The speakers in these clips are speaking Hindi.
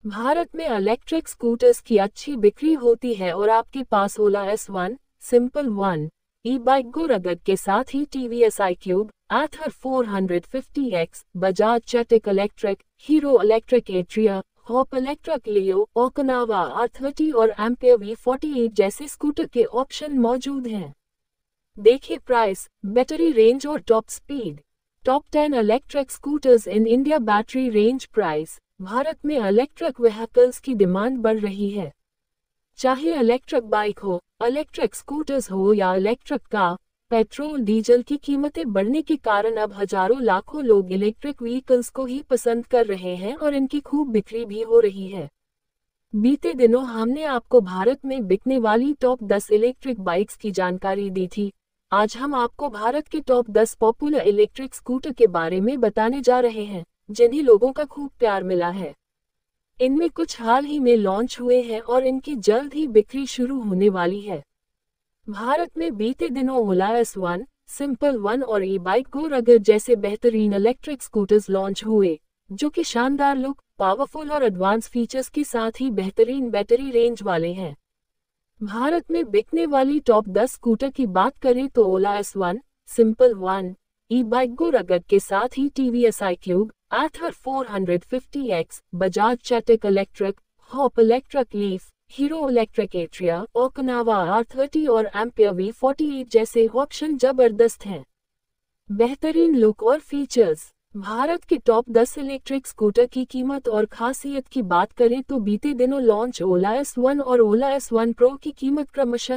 भारत में इलेक्ट्रिक स्कूटर्स की अच्छी बिक्री होती है और आपके पास Ola S1, simple one, E bike go rugged के साथ ही TVS iQube, Ather 450X, Bajaj Chetak electric, Hero electric Atria, Hop electric Leo, Okinawa R30 और एम्पेयर V48 जैसे स्कूटर के ऑप्शन मौजूद हैं। देखिए प्राइस, बैटरी रेंज और top speed. Top 10 electric scooters in India. Battery range. Price. Bharat में इलेक्ट्रिक व्हीकल्स की डिमांड बढ़ रही है। चाहे इलेक्ट्रिक बाइक हो, इलेक्ट्रिक स्कूटर्स हो या इलेक्ट्रिक कार, पेट्रोल डीजल की कीमतें बढ़ने के कारण अब हजारों लाखों लोग इलेक्ट्रिक व्हीकल्स को ही पसंद कर रहे हैं और इनकी खूब बिक्री भी हो रही है। बीते दिनों हमने आपको भारत में बिकने वाली टॉप 10 इलेक्ट्रिक बाइक्स की जानकारी दी थी। आज हम आपको भारत के टॉप 10 पॉपुलर इलेक्ट्रिक स्कूटर के बारे में बताने जा रहे हैं, जिन्हें लोगों का खूब प्यार मिला है। इनमें कुछ हाल ही में लॉन्च हुए हैं और इनकी जल्द ही बिक्री शुरू होने वाली है। भारत में बीते दिनों ओला S1, सिंपल वन और ई बाइक गो रगड जैसे बेहतरीन इलेक्ट्रिक स्कूटर्स लॉन्च हुए, जो कि शानदार लुक, पावरफुल और एडवांस फीचर्स के साथ ही बेहतरीन बैटरी रेंज वाले हैं। भारत में बिकने वाली टॉप 10 स्कूटर की बात करें तो Ola S1, simple one, E bike go rugged के साथ ही TVS iQube, Ather 450X, Bajaj Chetak electric, Hop electric Leaf, Hero electric Atria, Okinawa R30 और एम्पेयर V48 जैसे ऑप्शन जबरदस्त हैं। बेहतरीन लुक और फीचर्स। भारत के टॉप 10 इलेक्ट्रिक स्कूटर की कीमत और खासियत की बात करें तो बीते दिनों लॉन्च ओला S1 और ओला S1 प्रो की कीमत क्रमशः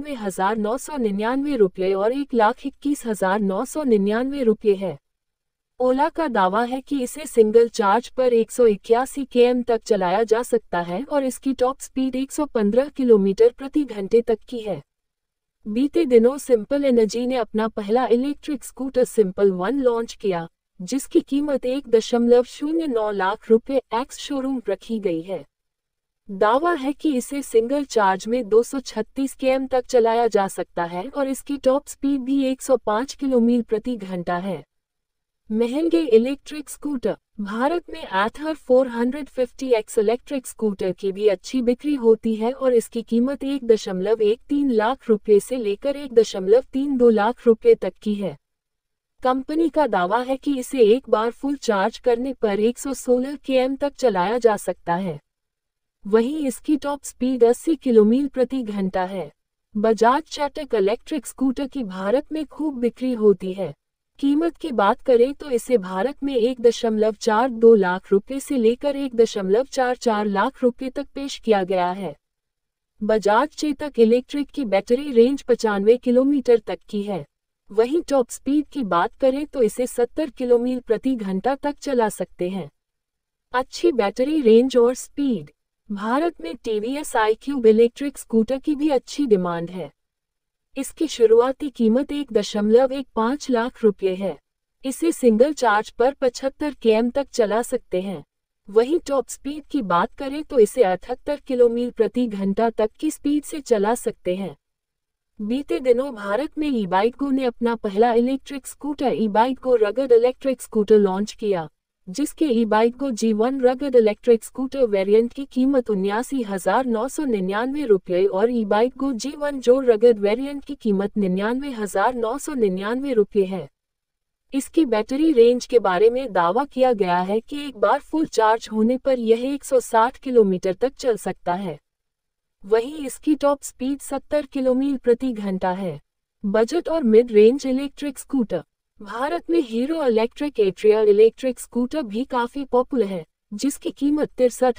99,999 रुपये और 1,21,999 रुपये है। ओला का दावा है कि इसे सिंगल चार्ज पर 181 km तक चलाया जा सकता है और इसकी टॉप स्पीड 115 किलोमीटर प्रति घंटे तक की है। बीते दिनों सिंपल एनर्जी ने अपना पहला electric scooter simple one launch किया, जिसकी कीमत 1.09 लाख रुपये एक्स शोरूम रखी गई है। दावा है कि इसे सिंगल चार्ज में 236 km तक चलाया जा सकता है और इसकी टॉप स्पीड भी 105 किलोमीटर प्रति घंटा है। महंगे इलेक्ट्रिक स्कूटर। भारत में Ather 450X इलेक्ट्रिक स्कूटर की भी अच्छी बिक्री होती है और इसकी कीमत 1.13 लाख रुपये से लेकर 1.32 लाख रुपये तक की है। कंपनी का दावा है कि इसे एक बार फुल चार्ज करने पर 116 km तक चलाया जा सकता है। वहीं इसकी टॉप स्पीड 80 किलोमीटर प्रति घंटा है। बजाज चेटिक इलेक्ट्रिक स्कूटर की भारत में खूब बिक्री होती है। कीमत की बात करें तो इसे भारत में 1.42 लाख रुपये से लेकर 1.44 लाख रुपये तक पेश किया गया है। बजाज चेतक इलेक्ट्रिक की बैटरी रेंज 95 किलोमीटर तक की है। वहीं टॉप स्पीड की बात करें तो इसे 70 किलोमीटर प्रति घंटा तक चला सकते हैं। अच्छी बैटरी रेंज और स्पीड। भारत में टीवीएस iQube इलेक्ट्रिक स्कूटर की भी अच्छी डिमांड है। इसकी शुरुआती कीमत 1.15 लाख रुपये है। इसे सिंगल चार्ज पर 75 km तक चला सकते हैं। वहीं टॉप स्पीड की बात करें तो इसे 78 किलोमीटर प्रति घंटा तक की स्पीड से चला सकते हैं। बीते दिनों भारत में ई बाइक गो ने अपना पहला electric scooter E bike go rugged electric scooter launch किया, जिसके E bike go G1 rugged electric scooter variant की कीमत 79,999 रुपये और ई बाइक गो G1 जो रगड वेरिएंट की कीमत 99,999 रुपये है। इसकी बैटरी रेंज के बारे में दावा किया गया है कि एक बार फुल चार्ज होने पर यह 160 किलोमीटर तक चल सकता है। वहीं इसकी टॉप स्पीड 70 किलोमीटर प्रति घंटा है। बजट और mid range electric scooter. Bharat में Hero electric Atria electric scooter भी काफी पॉपुलर है, जिसकी कीमत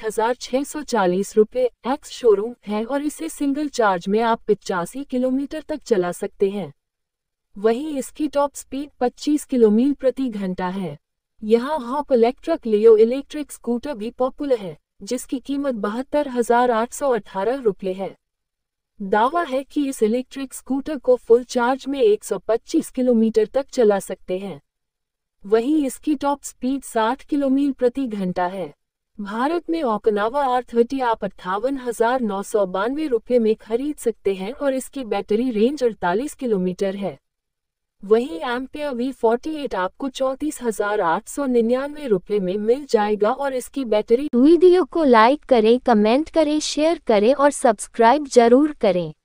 63,640 रुपये एक्स शोरूम है और इसे सिंगल चार्ज में आप 85 किलोमीटर तक चला सकते हैं। वहीं इसकी टॉप स्पीड 25 किलोमीटर प्रति घंटा है। यहाँ Hop electric Leo electric scooter भी पॉपुलर है, जिसकी कीमत 72,818 रुपये है। दावा है कि इस इलेक्ट्रिक स्कूटर को फुल चार्ज में 125 किलोमीटर तक चला सकते हैं। वहीं इसकी टॉप स्पीड 60 किलोमीटर प्रति घंटा है। भारत में ओकिनावा R30 आप 58,992 रुपये में खरीद सकते हैं और इसकी बैटरी रेंज 48 किलोमीटर है। वहीं एम्पेयर V48 आपको 34,899 रुपये में मिल जाएगा और इसकी बैटरी। वीडियो को लाइक करें, कमेंट करें, शेयर करें और सब्सक्राइब जरूर करें।